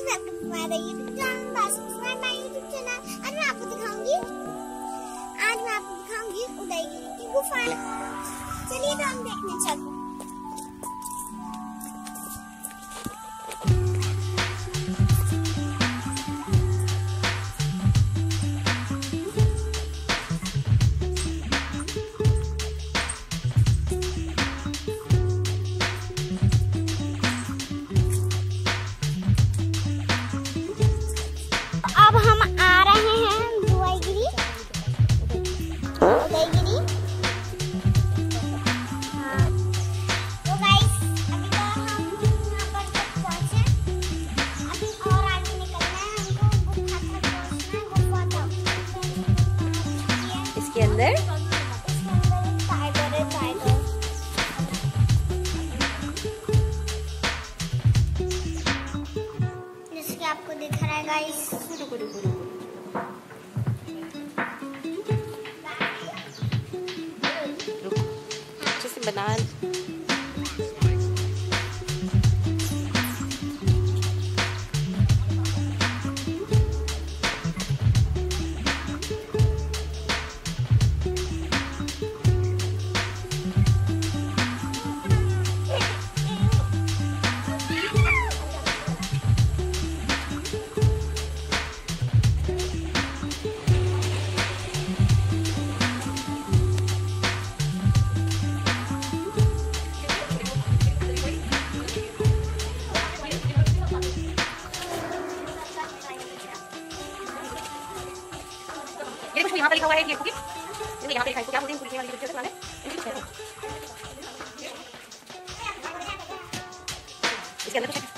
मेरा YouTube channel, subscribe my YouTube channel. आज मैं आपको दिखाऊंगी उदयगिरी की गुफा। चलिए तो हम देखने चलते हैं। अब हम आ रहे हैं दुबईगिरी। हाँ तो गाइस अभी तो हम यहाँ पर तक पहुँचे, अभी और आगे निकलना है हमको। गुफा तक पहुँचना है। गुफा तक इसके अंदर टाइगर है, टाइगर। जैसे कि आपको दिख रहा है गाइस। बना ये कुछ यहाँ पे लिखा हुआ है, ये कुकी देखो यहाँ पे लिखा है, क्या बोलते हैं कुकी वाली वीडियो से इसके अंदर कुछ